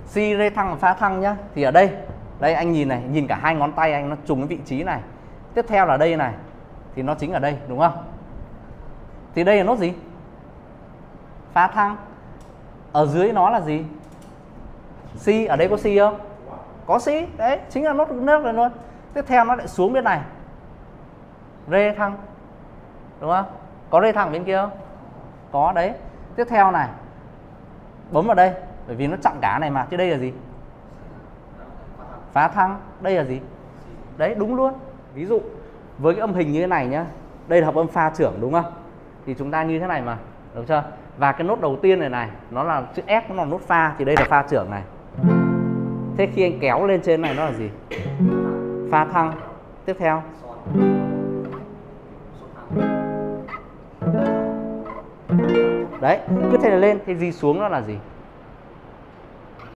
Si, rê thăng và fa thăng nhá. Thì ở đây, đây anh nhìn này, nhìn cả hai ngón tay anh nó trùng cái vị trí này. Tiếp theo là đây này, thì nó chính ở đây đúng không? Thì đây là nốt gì? Fa thăng. Ở dưới nó là gì? Si, ở đây có si không? Có si, đấy, chính là nốt nước này luôn. Tiếp theo nó lại xuống bên này, rê thăng, đúng không? Có rê thăng bên kia không? Có đấy. Tiếp theo này, bấm vào đây, bởi vì nó chặn cả này mà. Chứ đây là gì? Phá thăng. Đây là gì? Đấy, đúng luôn. Ví dụ với cái âm hình như thế này nhá, đây là hợp âm pha trưởng đúng không? Thì chúng ta như thế này mà, được chưa? Và cái nốt đầu tiên này này, nó là chữ S, nó là nốt pha, thì đây là pha trưởng này. Thế khi anh kéo lên trên này nó là gì? Pha thăng. Tiếp theo đấy, cứ thế này lên, thế gì xuống nó là gì?